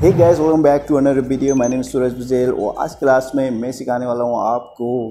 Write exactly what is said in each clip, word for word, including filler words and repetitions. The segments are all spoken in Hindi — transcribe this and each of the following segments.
Hey guys, welcome back to another video. My name is Suraj Bajel और आज क्लास में मैं सिखाने वाला हूँ आपको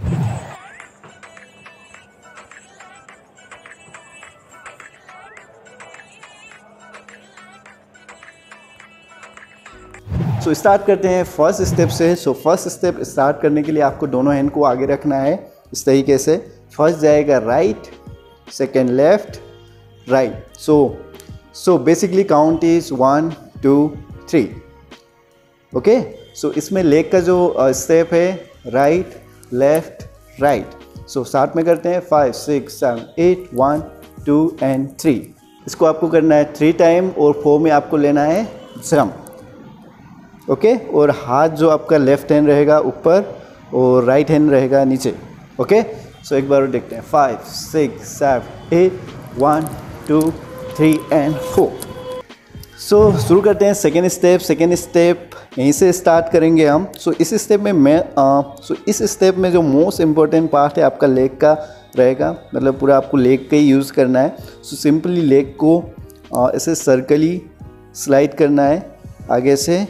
सो so, स्टार्ट करते हैं फर्स्ट स्टेप से। सो फर्स्ट स्टेप स्टार्ट करने के लिए आपको दोनों हैंड को आगे रखना है इस तरीके से। फर्स्ट जाएगा right, second left, right. So so basically count is one two three. Okay, so इसमें लेग का जो स्टेप है right left right. So start में करते हैं five six seven eight one two and three. इसको आपको करना है थ्री टाइम और फोर में आपको लेना है जंप। Okay okay? और हाथ जो आपका लेफ्ट हैंड रहेगा ऊपर और राइट हैंड रहेगा नीचे। ओके, सो एक बार और देखते हैं five six seven eight one two three and four. So शुरू करते हैं सेकेंड स्टेप। सेकेंड स्टेप यहीं से स्टार्ट करेंगे हम। सो so, इस स्टेप में मैं सो so, इस स्टेप में जो मोस्ट इम्पोर्टेंट पार्ट है आपका लेग का रहेगा, मतलब पूरा आपको लेग का ही यूज़ करना है। सो so, सिंपली लेग को uh, ऐसे सर्कली स्लाइड करना है आगे से,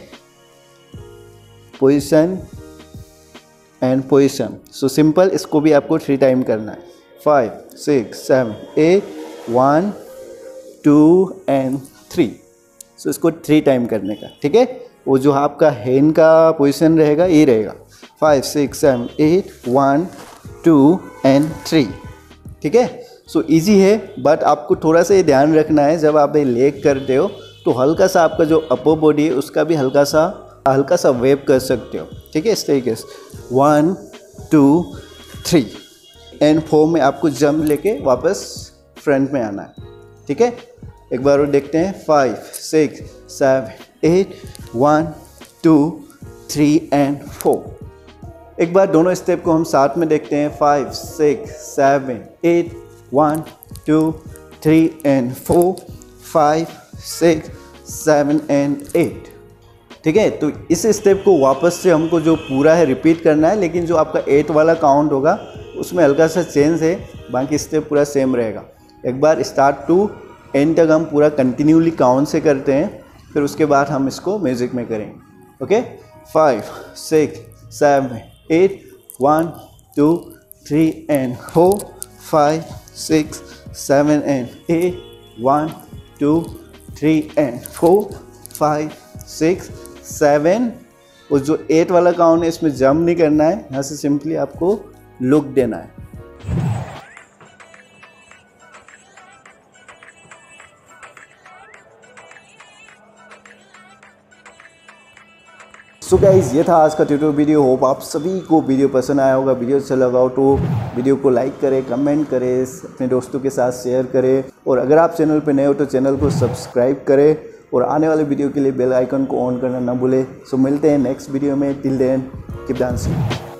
position and position. So simple, इसको भी आपको थ्री टाइम करना है। Five six seven eight one two and three. So इसको थ्री टाइम करने का, ठीक है। वो जो आपका हैंड का पोजीशन रहेगा ये रहेगा five six seven eight one two and three, ठीक है। सो इजी है, बट आपको थोड़ा सा ये ध्यान रखना है जब आप ये लेग करते हो तो हल्का सा आपका जो अपर बॉडी है उसका भी हल्का सा हल्का सा वेव कर सकते हो, ठीक है। इस तरीके से one two three and four में आपको जंप लेके वापस फ्रंट में आना है, ठीक है। एक बार और देखते हैं five six seven eight one two three and four. एक बार दोनों स्टेप को हम साथ में देखते हैं five six seven eight one two three and four, five six seven and eight, ठीक है। तो इस स्टेप को वापस से हमको जो पूरा है रिपीट करना है, लेकिन जो आपका एट वाला काउंट होगा उसमें हल्का सा चेंज है, बाकी स्टेप पूरा सेम रहेगा। एक बार स्टार्ट टू एंड तक हम पूरा कंटिन्यूली काउंट से करते हैं, फिर उसके बाद हम इसको म्यूजिक में करेंगे। Okay, five six seven eight one two three and four, five six seven and eight one two three and four, five six seven. और जो एट वाला काउंट है इसमें जंप नहीं करना है, यहाँ से सिंपली आपको लुक देना है। सो गाइज, ये था आज का ट्यूटोरियल वीडियो। होप आप सभी को वीडियो पसंद आया होगा। वीडियो अच्छा लगा हो तो वीडियो को लाइक करें, कमेंट करें, अपने दोस्तों के साथ शेयर करें, और अगर आप चैनल पे नए हो तो चैनल को सब्सक्राइब करें और आने वाले वीडियो के लिए बेल आइकन को ऑन करना ना भूलें। सो मिलते हैं नेक्स्ट वीडियो में। Till then keep dancing.